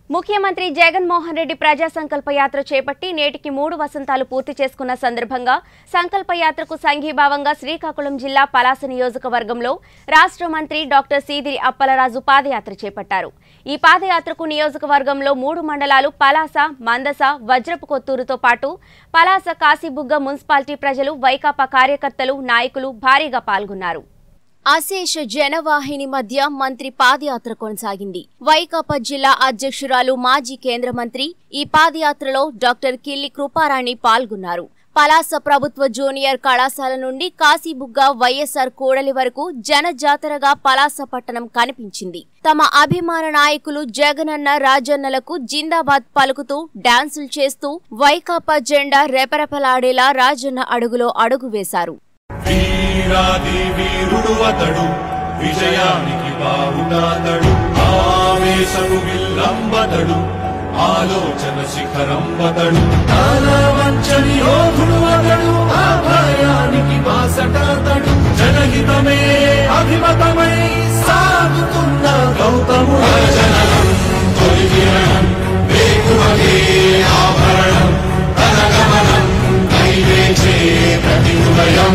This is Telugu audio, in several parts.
ముఖ్యమంత్రి జగన్మోహన్ రెడ్డి ప్రజా సంకల్ప యాత్ర చేపట్టి నేటికి 3 వసంతాలు పూర్తి చేసుకున్న సందర్భంగా సంకల్ప యాత్రకు సంఘీభావంగా శ్రీకాకుళం జిల్లా పలాస నియోజకవర్గంలో రాష్ట్ర మంత్రి డాక్టర్ సీదిరి అప్పలరాజు పాదయాత్ర చేపట్టారు। ఈ పాదయాత్రకు నియోజకవర్గంలో 3 మండలాలు పలాస, మందస, వజ్రపు కొత్తూరుతో పాటు పలాస, కాశీబుగ్గ మున్సిపాలిటీ ప్రజలు, వైకాపా కార్యకర్తలు, నాయకులు భారీగా పాల్గొన్నారు। అశేష జనవాహిని మధ్య మంత్రి పాదయాత్ర కొనసాగింది। వైకాపా జిల్లా అధ్యక్షురాలు, మాజీ కేంద్ర మంత్రి ఈ పాదయాత్రలో డాక్టర్ కిల్లి కృపారాణి పాల్గొన్నారు। పలాస ప్రభుత్వ జూనియర్ కళాశాల నుండి కాశీబుగ్గ వైఎస్ఆర్ కూడలి వరకు జనజాతరగా పలాస పట్టణం కనిపించింది। తమ అభిమాన నాయకులు జగనన్న, రాజన్నలకు జిందాబాద్ పలుకుతూ డాన్సులు చేస్తూ వైకాపా జెండా రెపరెపలాడేలా రాజన్న అడుగులో అడుగు వేశారు। వీరాది వీరుడు అతడు, విజయానికి బావుటాతడు, ఆవేశము విల్లంబతడు, ఆలోచన శిఖరంబతడు, వంచని యోధుడు అతడు, ఆ భయానికి బాసటాతడు, జనహితమే అభిమతమై సాగుతున్న గౌతముడు జననం తొలిగిరణం వేకువగే ఆభరణం తన గమనం కైవేచే ప్రతి హృదయం।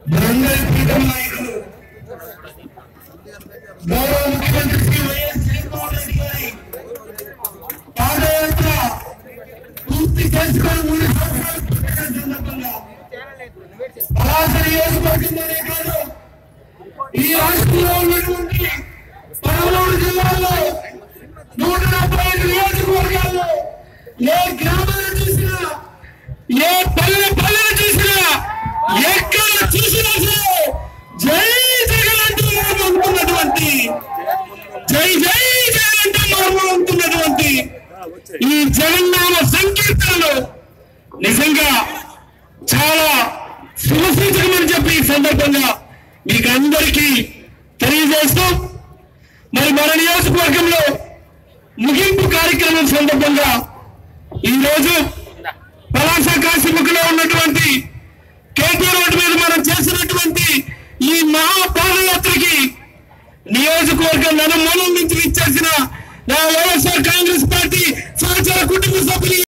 గౌరవ ముఖ్యమంత్రి శ్రీ వైఎస్ జగన్మోహన్ రెడ్డి గారి పాదయాత్ర పూర్తి చేసుకొని 3 సంవత్సరాలు పూర్తి సందర్భంగా పలాస నియోజకవర్గంలోనే కాదు, ఈ రాష్ట్రంలో ఉన్నటువంటి 13 జిల్లాల్లో 175 నియోజకవర్గాల్లో ఏ గ్రామాలను చూసినా, ఏ పల్లెను చూసినా, ఎక్కడ చూసినా సరే జై జగన్ అంటూ మారుమోగుతున్నటువంటి, జై జై జగన్ అంటూ మారుమోగుతున్నటువంటి ఈ జగన్నామ సంకీర్తనలు నిజంగా చాలా శుభసూచకమని చెప్పి ఈ సందర్భంగా మీకు అందరికీ తెలియజేస్తూ, మరి మన నియోజకవర్గంలో ముగింపు కార్యక్రమం సందర్భంగా ఈరోజు పలాస కాశీబుగ్గలో ఉన్నటువంటి కేటీ రోడ్డు మీద మనం చేసినటువంటి ఈ మహా పాదయాత్రకి నియోజకవర్గం నలుమూలల నుంచి ఇచ్చేసిన నా వైఎస్ఆర్ కాంగ్రెస్ పార్టీ సహచర కుటుంబ సభ్యులు